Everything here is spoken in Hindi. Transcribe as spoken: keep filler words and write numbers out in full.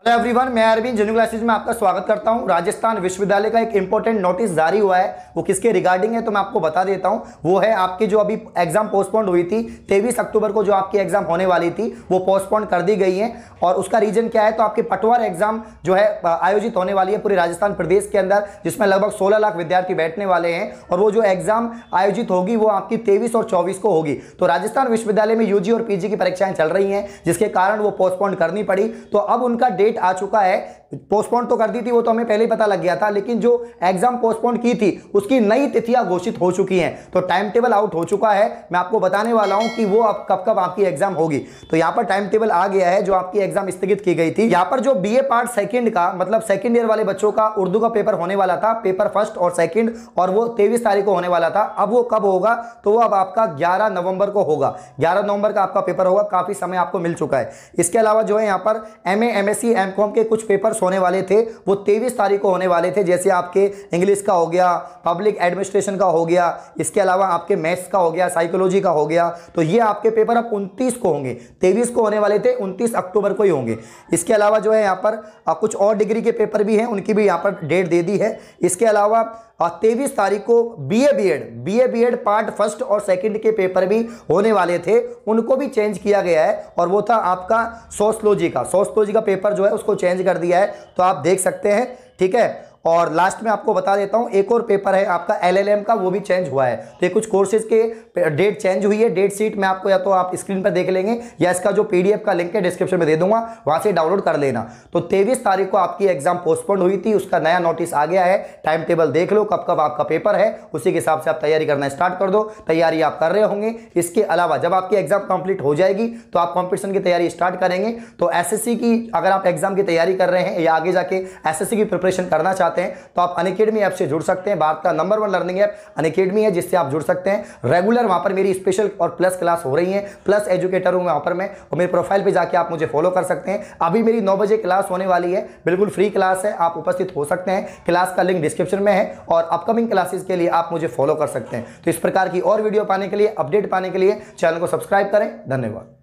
हेलो एवरीवन, मैं अरविंद जेन्यू क्लासेज में आपका स्वागत करता हूं। राजस्थान विश्वविद्यालय का एक इंपॉर्टेंट नोटिस जारी हुआ है, वो किसके रिगार्डिंग है तो मैं आपको बता देता हूं। वो है आपकी जो अभी एग्जाम पोस्टपोन्ड हुई थी तेईस अक्टूबर को, जो आपकी एग्जाम होने वाली थी वो पोस्टपोन्ड कर दी गई है। और उसका रीजन क्या है, तो आपकी पटवार एग्जाम जो है आयोजित होने वाली है पूरे राजस्थान प्रदेश के अंदर, जिसमें लगभग सोलह लाख विद्यार्थी बैठने वाले हैं। और वो जो एग्जाम आयोजित होगी वो आपकी तेईस और चौबीस को होगी। तो राजस्थान विश्वविद्यालय में यूजी और पीजी की परीक्षाएं चल रही हैं, जिसके कारण वो पोस्टपोन्ड करनी पड़ी। तो अब उनका डेट आ चुका है। पोस्टपोन तो कर दी थी, वो तो हमें पहले ही पता लग गया था, लेकिन जो एग्जाम पोस्टपोन की थी उसकी नई तिथियां घोषित हो चुकी हैं। तो टाइम टेबल आउट हो चुका है। मैं आपको बताने वाला हूं कि वो अब कब कब आपकी एग्जाम होगी। तो यहां पर टाइम टेबल आ गया है, जो आपकी एग्जाम स्थगित की गई थी। यहां पर जो बीए पार्ट सेकंड का मतलब सेकंड ईयर वाले बच्चों का उर्दू का पेपर होने वाला था, पेपर फर्स्ट और सेकंड, और वो तेईस तारीख को होने वाला था। अब वो कब होगा, तो वो अब आपका ग्यारह नवंबर को होगा। ग्यारह नवंबर का आपका पेपर होगा। काफी समय आपको मिल चुका है। इसके अलावा जो है यहाँ पर एमए, एमएससी, एमकॉम के कुछ पेपर्स होने वाले थे, वो तेईस तारीख को होने वाले थे। जैसे आपके इंग्लिश का हो गया, पब्लिक एडमिनिस्ट्रेशन का हो गया, इसके अलावा आपके मैथ्स का हो गया, साइकोलॉजी का हो गया। तो ये आपके पेपर अब उनतीस को होंगे। तेईस को होने वाले थे, उनतीस अक्टूबर को ही होंगे। इसके अलावा जो है यहाँ पर कुछ और डिग्री के पेपर भी हैं, उनकी भी यहाँ पर डेट दे दी है। इसके अलावा तेईस तारीख को BA BEd BA BEd part first और सेकंड के पेपर भी होने वाले थे, उनको भी चेंज किया गया है। और वो था आपका सोशलॉजी का सोशलॉजी का पेपर जो है उसको चेंज कर दिया है। तो आप देख सकते हैं, ठीक है। और लास्ट में आपको बता देता हूं, एक और पेपर है आपका एलएलएम का, वो भी चेंज हुआ है। तो ये कुछ कोर्सेज के डेट चेंज हुई है। डेट शीट में आपको या तो आप स्क्रीन पर देख लेंगे, या इसका जो पीडीएफ का लिंक है डिस्क्रिप्शन में दे दूंगा, वहां से डाउनलोड कर लेना। तो तेईस तारीख को आपकी एग्जाम पोस्टपोन्ड हुई थी, उसका नया नोटिस आ गया है। टाइम टेबल देख लो, कब कब आपका पेपर है, उसी के हिसाब से आप तैयारी करना स्टार्ट कर दो। तैयारी आप कर रहे होंगे। इसके अलावा जब आपकी एग्जाम कंप्लीट हो जाएगी तो आप कॉम्पिटिशन की तैयारी स्टार्ट करेंगे। तो एसएससी की अगर आप एग्जाम की तैयारी कर रहे हैं या आगे जाके एसएससी की प्रिपरेशन करना चाहते हैं, तो आप अनअकैडमी ऐप से जुड़ सकते हैं। भारत का number one learning app Unacademy है, जिससे आप जुड़ सकते हैं। रेगुलर वहां पर मेरी स्पेशल और प्लस क्लास हो रही है। प्लस एजुकेटर हूं वहां पर मैं, और मेरे प्रोफाइल पे जाके आप मुझे फॉलो कर सकते हैं। अभी मेरी नौ बजे क्लास होने वाली है, बिल्कुल फ्री क्लास है, आप उपस्थित हो सकते हैं। क्लास का लिंक डिस्क्रिप्शन में है, और अपकमिंग क्लासेस के लिए आप मुझे फॉलो कर सकते हैं। तो इस प्रकार की और वीडियो पाने के लिए, अपडेट पाने के लिए चैनल को सब्सक्राइब करें। धन्यवाद।